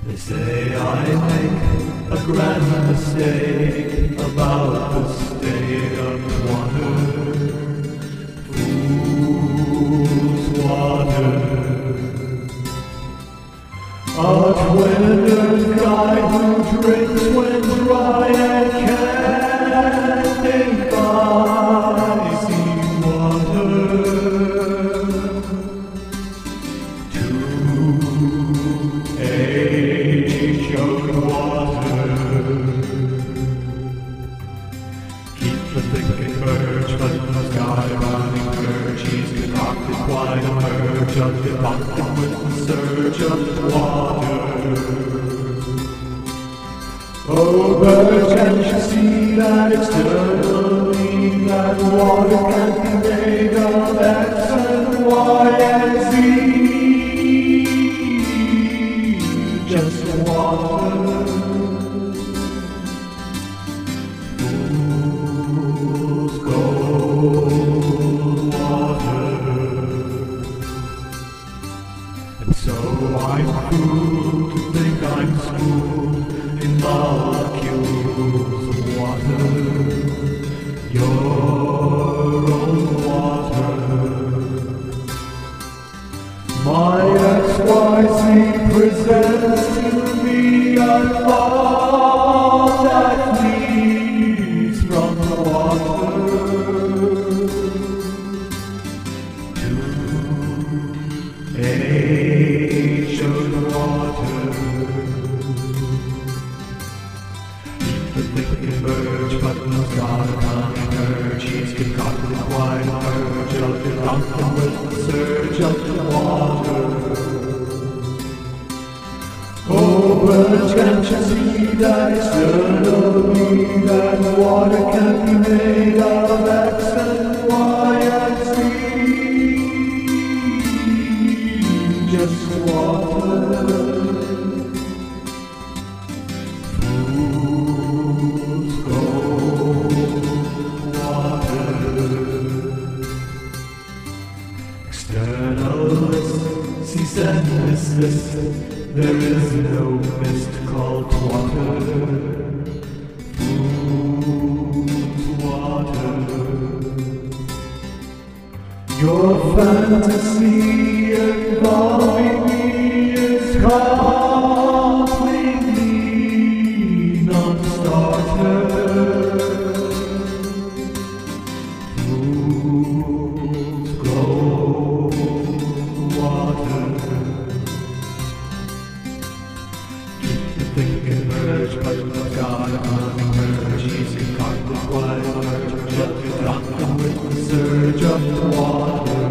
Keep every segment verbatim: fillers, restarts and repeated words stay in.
They say I make a grand mistake about the state of water. Fool's water. A twitter guy who drinks when dry and can't think icy water. To age young water. Keep the thicket merge, but the sky running purge. He's concocted quite a merge of debunked with the surge of water. Oh, birds, can't you see that externally that water can't be made of X and Y and Z? Just water. Fool's gold water. And so I'm fooled to think I'm schooled in molecules of water, your own water. My X Y Z presents to me a thought that leads from the water to age of water. The thick converge, but no God can't emerge. He's concocted quite a merge of the drunken with the surge of the water. Oh, birds, can't you see that externally that water can't be made of X and Y and Z? Just water. Externalists, cease and desist. There is no mist called water. Fool's water. Your fantasy involving me is completely non-starter. Fool's gold water. Think emerge, but the God of emerge. He's concocted quite a merge, just drunken with the surge of the water.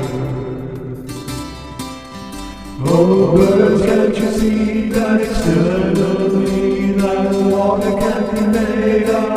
Oh, birds, can't you see that externally that water can't be made of